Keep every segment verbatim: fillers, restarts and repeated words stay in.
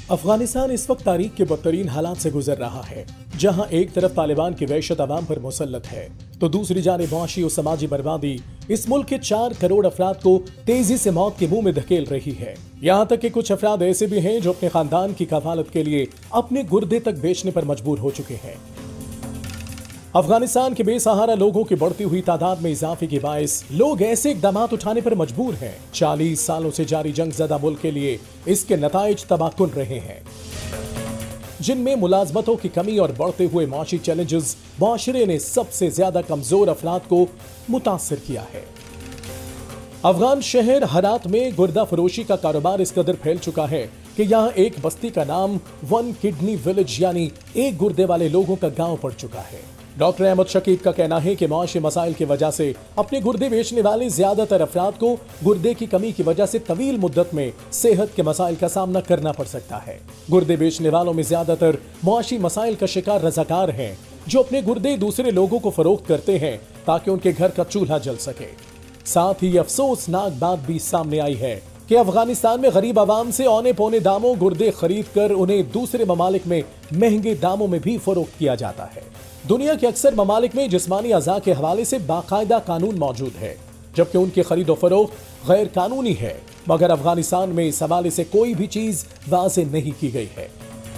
अफगानिस्तान इस वक्त तारीख के बदतरीन हालात से गुजर रहा है, जहां एक तरफ तालिबान की वहशत अवाम पर मुसल्लत है तो दूसरी जानिब मुआशी और समाजी बर्बादी इस मुल्क के चार करोड़ अफराद को तेजी से मौत के मुंह में धकेल रही है। यहाँ तक कि कुछ अफराद ऐसे भी हैं जो अपने खानदान की कफालत के लिए अपने गुर्दे तक बेचने पर मजबूर हो चुके हैं। अफगानिस्तान के बेसहारा लोगों की बढ़ती हुई तादाद में इजाफे के बायस लोग ऐसे इकदाम उठाने पर मजबूर हैं। चालीस सालों से जारी जंग ज़दा मुल्क के लिए इसके नताइज तबाहकुन रहे हैं, जिनमें मुलाजमतों की कमी और बढ़ते हुए माशी चैलेंजेस मुआशरे ने सबसे ज्यादा कमजोर अफराद को मुतासर किया है। अफगान शहर हरात में गुर्दा फरोशी का कारोबार इस कदर फैल चुका है कि यहाँ एक बस्ती का नाम वन किडनी विलेज यानी एक गुर्दे वाले लोगों का गांव पड़ चुका है। डॉक्टर अहमद शकीब का कहना है कि मुआशी मसाइल की वजह से अपने गुर्दे बेचने वाले ज्यादातर अफराद को गुर्दे की कमी की वजह से तवील मुद्दत में सेहत के मसाइल का सामना करना पड़ सकता है। गुर्दे बेचने वालों में ज्यादातर मुआशी मसाइल का शिकार रजाकार हैं, जो अपने गुर्दे दूसरे लोगों को फरोख्त करते हैं ताकि उनके घर का चूल्हा जल सके। साथ ही अफसोसनाक बात भी सामने आई है कि अफगानिस्तान में गरीब आवाम से औने पौने दामों गुर्दे खरीद कर उन्हें दूसरे ममालिक में महंगे दामों में भी फरोख्त किया जाता है। दुनिया के अक्सर ममालिक में जिस्मानी अज़ा के हवाले से बाकायदा कानून मौजूद है, जबकि उनकी खरीदो फरोख्त गैर कानूनी है, मगर अफगानिस्तान में इस हवाले से कोई भी चीज वाज़ेह नहीं की गई है।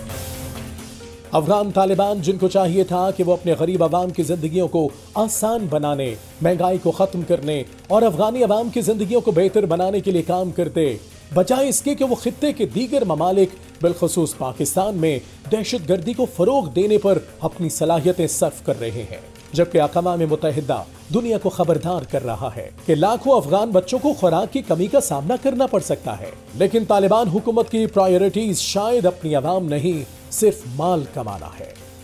अफगान तालिबान, जिनको चाहिए था कि वो अपने गरीब अवाम की जिंदगियों को आसान बनाने, महंगाई को खत्म करने और अफगानी अवाम की जिंदगियों को बेहतर बनाने के लिए काम करते, बजाय इसके कि वो खित्ते के दीगर ममालिक बिलखसूस पाकिस्तान में दहशत गर्दी को फरोग देने पर अपनी सलाहियतें सर्फ कर रहे हैं। जबकि अक़वाम मुत्तहिदा दुनिया को खबरदार कर रहा है कि लाखों अफगान बच्चों को खुराक की कमी का सामना करना पड़ सकता है, लेकिन तालिबान हुकूमत की प्रायोरिटीज शायद अपनी अवाम नहीं, सिर्फ माल कमाना है।